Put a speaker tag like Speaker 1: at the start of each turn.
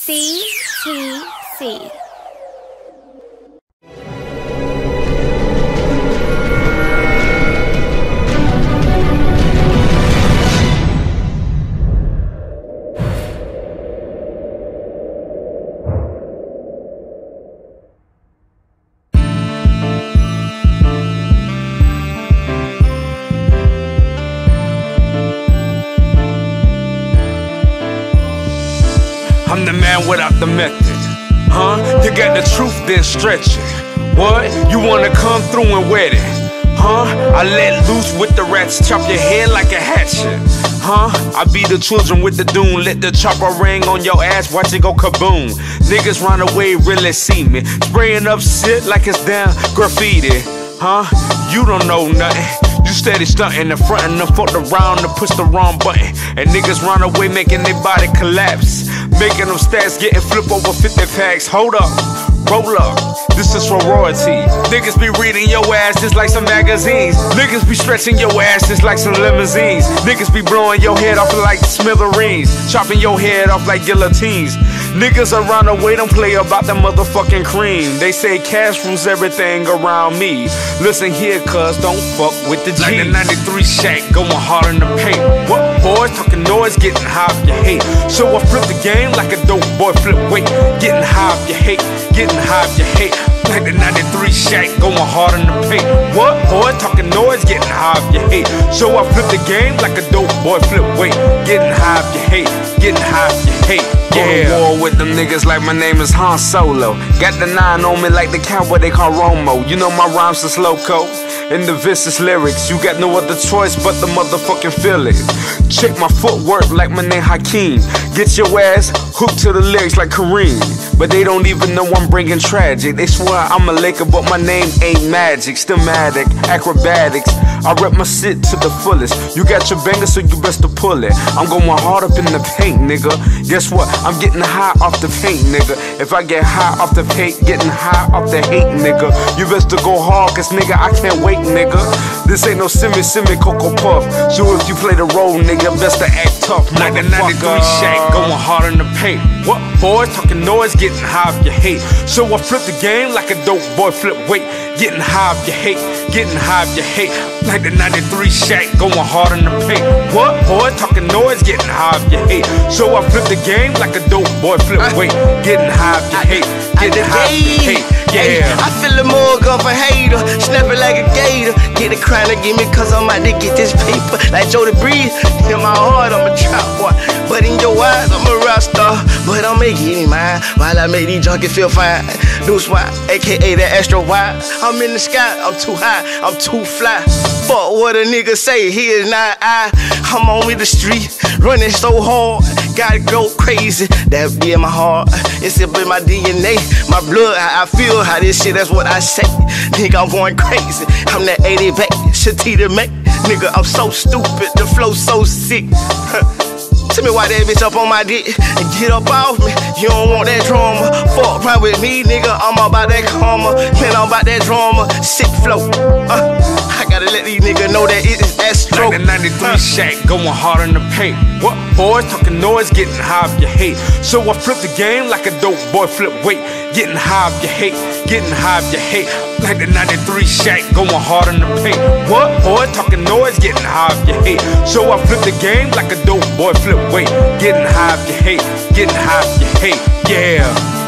Speaker 1: CTC.
Speaker 2: I'm the man without the method, huh? You got the truth, then stretch it. What? You wanna come through and wet it, huh? I let loose with the rats, chop your head like a hatchet, huh? I beat the children with the doom, let the chopper ring on your ass, watch it go kaboom. Niggas run away, really see me, spraying up shit like it's damn graffiti, huh? You don't know nothing. You steady stunting the front and them fucked around and push the wrong button. And niggas run away making their body collapse, making them stats getting flip over 50 packs. Hold up, roll up, this is for royalty. Niggas be reading your ass just like some magazines. Niggas be stretching your ass just like some limousines. Niggas be blowing your head off like smithereens, chopping your head off like guillotines. Niggas around the way don't play about the motherfucking cream. They say cash rules everything around me. Listen here, cuz don't fuck with the G. Like the 93 Shack, going hard in the paint. What boys talking noise, getting high if you hate. So I flip the game like a dope boy flip weight. Getting high if you hate, getting high if you hate. Like the 93 Shack, going hard in the paint. What boy talking noise, getting high if you hate. So I flip the game like a dope boy flip weight. Getting high if you hate, getting high if you hate. Yeah. Go to war with them niggas like my name is Han Solo. Got the 9 on me like the cowboy they call Romo. You know my rhymes is loco. In the vicious lyrics, you got no other choice but the motherfucking feel it. Check my footwork like my name Hakeem. Get your ass hooked to the lyrics like Kareem. But they don't even know I'm bringing tragic. They swear I'm a Laker, but my name ain't Magic. Stimatic, acrobatics. I rep my shit to the fullest. You got your banger, so you best to pull it. I'm going hard up in the paint, nigga. Guess what? I'm getting high off the paint, nigga. If I get high off the paint, getting high off the hate, nigga. You best to go hard, cause nigga, I can't wait, nigga. This ain't no simmy Cocoa Puff. So if you play the role, nigga, best to act tough. Like the 93 Shack, going hard in the paint. What boys talking noise, getting high if you hate. So I flip the game like a dope boy flip weight. Getting high if you hate, getting high if you hate. Like the 93 Shack, going hard in the paint. What boy talking noise, getting high if you hate. So I flip the game like a dope boy flip weight. Getting high if you hate, getting high if you hate. Yeah.
Speaker 3: I feel the mug off a hater, snap it like a gator. Get a crown to give me cause I'm out to get this paper. Like Joe the Breeze, in my heart I'm a trap boy, but in your eyes I'm a rock star. But I'm making mine while I make these junkies feel fine. New swat, aka the Astro Wide. I'm in the sky, I'm too high, I'm too fly. Fuck what a nigga say, he is not I. I'm on with the street, running so hard, gotta go crazy. That be in my heart, it's up in my DNA, my blood, how I feel, how this shit, that's what I say. Nigga, I'm going crazy, I'm that 80 back, Shatita May. Nigga, I'm so stupid, the flow so sick. Tell me why that bitch up on my dick and get up off me. You don't want that drama. Fuck around with me, nigga. I'm about that karma. Man, I'm about that drama. Sick flow. I gotta let these niggas know that it is Astro.
Speaker 2: Like the 93 Shack, going hard in the paint. What boys talking noise, getting high if you hate. So I flip the game like a dope boy flip weight. Getting high if you hate, getting high if you hate. Like the 93 Shack, going hard in the paint. What boy talking noise, getting high if you hate. So I flip the game like a dope boy flip weight. Getting high if you hate, getting high if you hate. Yeah.